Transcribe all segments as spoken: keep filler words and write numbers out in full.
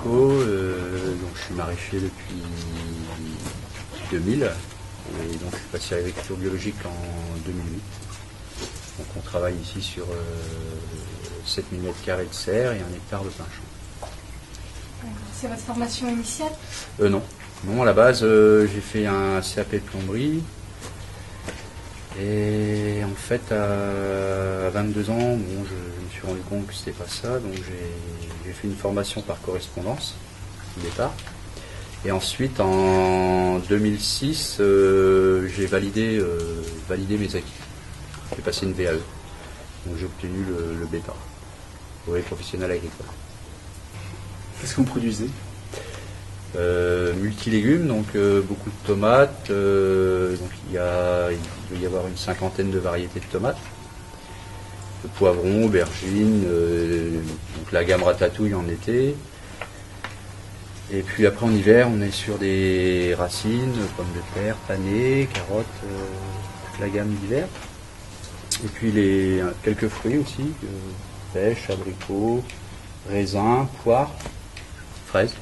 haricots, euh, donc je suis maraîcher depuis deux mille, et donc je suis passé à l'agriculture biologique en deux mille huit. Donc on travaille ici sur euh, sept mille mètres carrés de serre et un hectare de plein champ. C'est votre formation initiale? euh, Non, non à la base euh, j'ai fait un C A P de plomberie. Et en fait, à vingt-deux ans, bon, je, je me suis rendu compte que c'était pas ça, donc j'ai fait une formation par correspondance au départ. Et ensuite, en deux mille six, euh, j'ai validé, euh, validé mes acquis. J'ai passé une V A E, donc j'ai obtenu le, le bêta, brevet professionnel agricole. Qu'est-ce que vous produisez? Euh, multilégumes, donc euh, beaucoup de tomates, euh, donc il, y a, il doit y avoir une cinquantaine de variétés de tomates, de poivrons, aubergines, euh, donc la gamme ratatouille en été, et puis après en hiver on est sur des racines, pommes de terre, panais, carottes, euh, toute la gamme d'hiver, et puis les, quelques fruits aussi, euh, pêche, abricots, raisins, poires, fraises.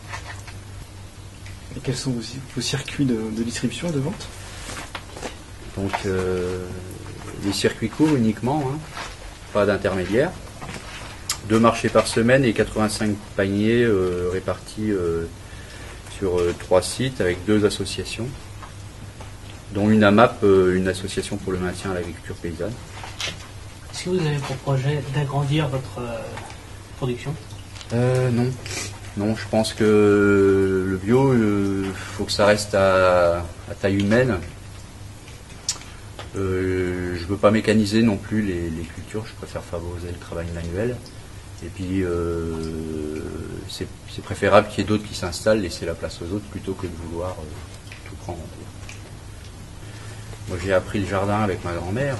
Et quels sont aussi vos circuits de, de distribution et de vente? Donc euh, les circuits courts uniquement, hein, pas d'intermédiaire. Deux marchés par semaine et quatre-vingt-cinq paniers euh, répartis euh, sur euh, trois sites avec deux associations, dont une AMAP, euh, une association pour le maintien à l'agriculture paysanne. Est-ce que vous avez pour projet d'agrandir votre euh, production? euh, Non. Non, je pense que le bio, il euh, faut que ça reste à, à taille humaine. Euh, je ne veux pas mécaniser non plus les, les cultures, je préfère favoriser le travail manuel. Et puis, euh, c'est préférable qu'il y ait d'autres qui s'installent, laisser la place aux autres, plutôt que de vouloir euh, tout prendre. Moi, j'ai appris le jardin avec ma grand-mère.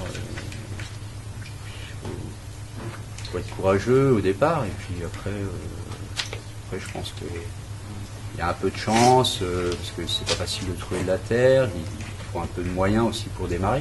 Il faut être courageux au départ, et puis après... Euh, Après, je pense qu'il y a un peu de chance, euh, parce que c'est pas facile de trouver de la terre, il faut un peu de moyens aussi pour démarrer.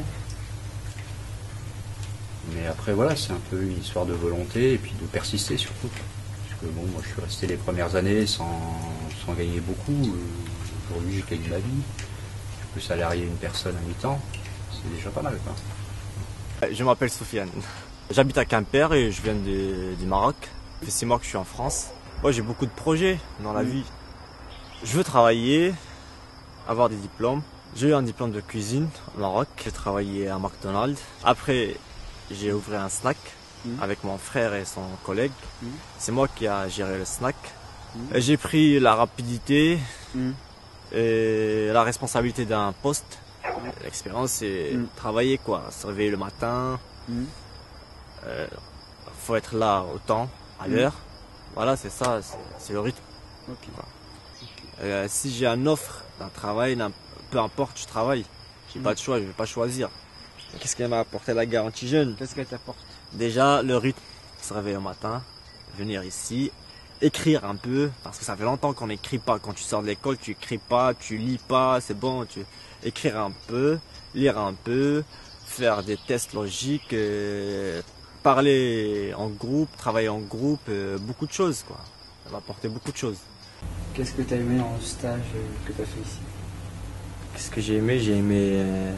Mais après, voilà, c'est un peu une histoire de volonté et puis de persister surtout. Parce que bon, moi je suis resté les premières années sans, sans gagner beaucoup. Euh, Aujourd'hui, je gagne ma vie. Je peux salarier une personne à mi-temps, c'est déjà pas mal, quoi. Je m'appelle Sofiane. J'habite à Quimper et je viens de, du Maroc. Ça fait six mois que je suis en France. Moi, j'ai beaucoup de projets dans la vie. Je veux travailler, avoir des diplômes. J'ai eu un diplôme de cuisine au Maroc. J'ai travaillé à McDonald's. Après, j'ai ouvert un snack mmh. avec mon frère et son collègue. Mmh. C'est moi qui ai géré le snack. Mmh. J'ai pris la rapidité mmh. et la responsabilité d'un poste. L'expérience, c'est mmh. travailler, quoi. Se réveiller le matin. Mmh. Euh, faut être là au temps, à l'heure. Mmh. Voilà, c'est ça, c'est le rythme. Okay. Okay. Euh, si j'ai une offre d'un travail, peu importe, je travaille. J'ai mmh. pas de choix, je vais pas choisir. Qu'est-ce qu'elle m'a apporté la garantie jeune? Qu'est-ce qu'elle t'apporte? Déjà, le rythme, se réveiller au matin, venir ici, écrire un peu, parce que ça fait longtemps qu'on n'écrit pas. Quand tu sors de l'école, tu écris pas, tu lis pas, c'est bon, tu écrire un peu, lire un peu, faire des tests logiques, euh, parler en groupe, travailler en groupe, euh, beaucoup de choses, quoi. Ça va apporter beaucoup de choses. Qu'est-ce que tu as aimé en stage que tu as fait ici? Qu'est-ce que j'ai aimé? J'ai aimé euh,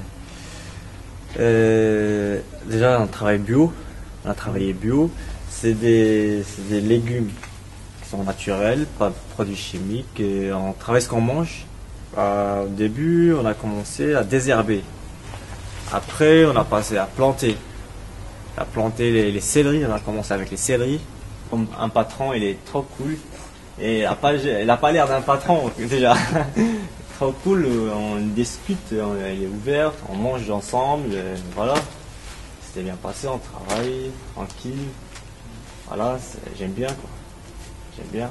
euh, déjà un travail bio. On a travaillé bio. C'est des, des légumes qui sont naturels, pas de produits chimiques. Et on travaille ce qu'on mange. Euh, au début, on a commencé à désherber. Après, on a passé à planter. À planter les, les céleris, on a commencé avec les céleris. Comme un patron, il est trop cool. Et il n'a pas, pas l'air d'un patron déjà. Trop cool, on discute, on, elle est ouverte, on mange ensemble, voilà. C'était bien passé, on travaille, tranquille. Voilà, j'aime bien, quoi. J'aime bien.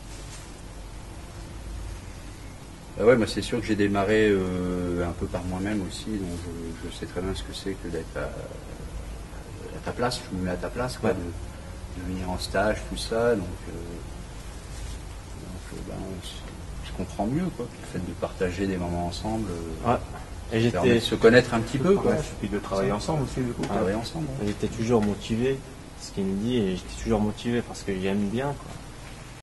Bah ouais, moi c'est sûr que j'ai démarré euh, un peu par moi-même aussi, donc je, je sais très bien ce que c'est que d'être à, à ta place, je me mets à ta place, quoi, ouais. de, de venir en stage, tout ça, donc, euh, donc bah, on, se, on se comprend mieux, quoi, le fait de partager des moments ensemble, euh, ouais. Et permet de se connaître un petit peu, quoi. Et puis de travailler ensemble aussi, du coup. Travailler ensemble. Ouais. J'étais toujours motivé, ce qu'il me dit, et j'étais toujours motivé parce que j'aime bien, quoi.